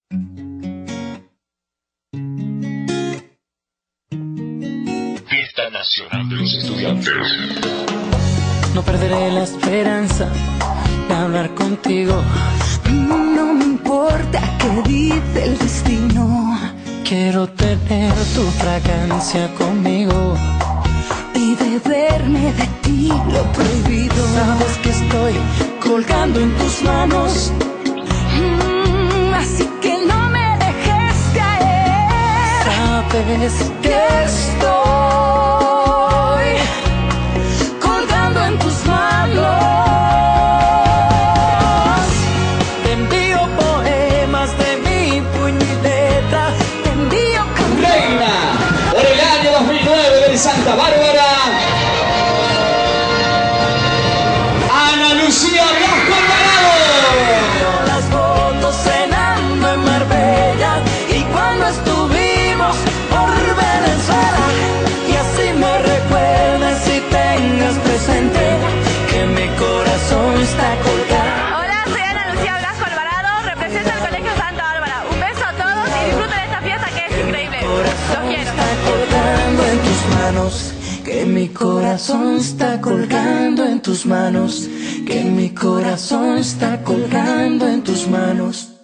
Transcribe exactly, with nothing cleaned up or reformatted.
Fiesta Nacional de los Estudiantes. No perderé la esperanza de hablar contigo. No me importa qué dice el destino. Quiero tener tu fragancia conmigo y beberme de ti lo prohibido. Sabes que estoy colgando en tus manos, mm, así que no me dejes caer. Sabes que estoy colgando en tus manos. Te envío poemas de mi puño y letra. Te envío canciones. Reina por el año dos mil nueve de Santa Bárbara, Ana Lucía Blasco Alvarado. Las fotos cenando en Marbella y cuando estuvimos por Venezuela, y así me recuerdas y tengas presente que mi corazón está colgado. Hola, soy Ana Lucía Blasco Alvarado, represento el Colegio Santa Bárbara. Un beso a todos y disfruten esta fiesta que es increíble. Los quiero. Está colgando en tus manos, que mi corazón está colgando en tus manos, que mi corazón está colgando en tus manos.